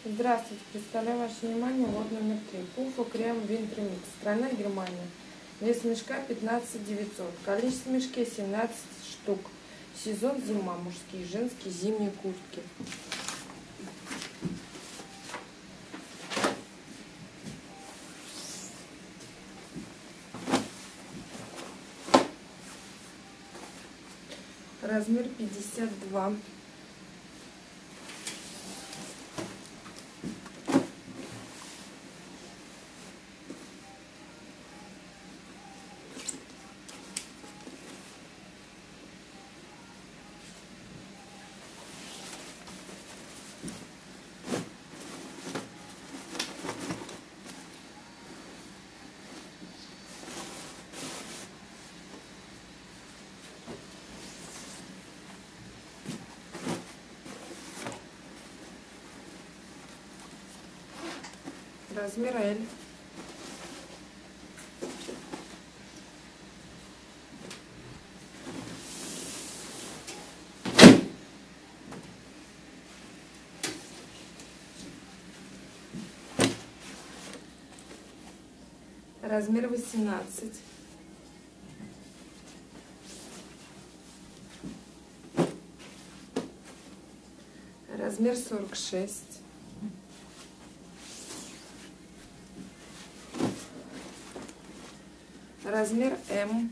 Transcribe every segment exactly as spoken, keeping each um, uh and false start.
Здравствуйте, представляю ваше внимание лот номер три. Пуфа крем Винтремикс. Страна Германия. Вес мешка пятнадцать девятьсот. Количество мешка семнадцать штук. Сезон зима. Мужские и женские зимние куртки. Размер пятьдесят два. Размер L. Размер восемнадцать. Размер сорок шесть. Размер М.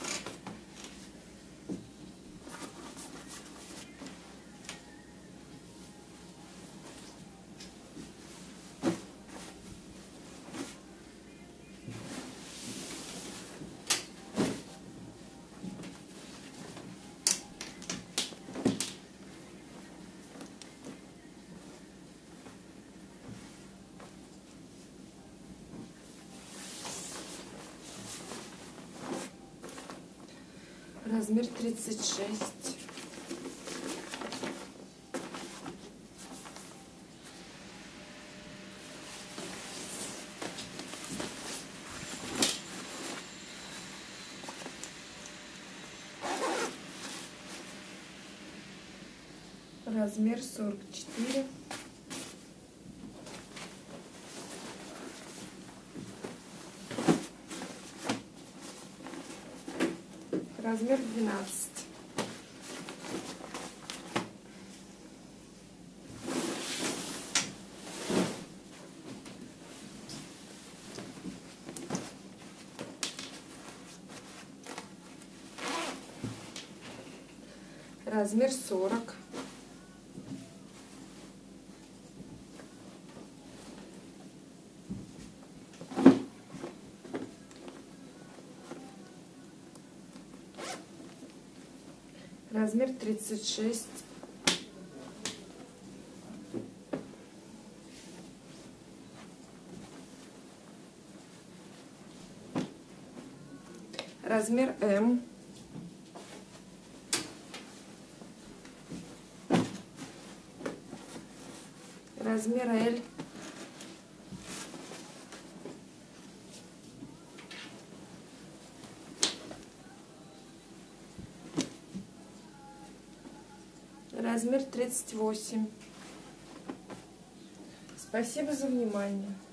Размер тридцать шесть. Размер сорок четыре. Размер двенадцать. Размер сорок. Размер тридцать шесть. Размер М. Размер Л. Размер тридцать восемь. Спасибо за внимание.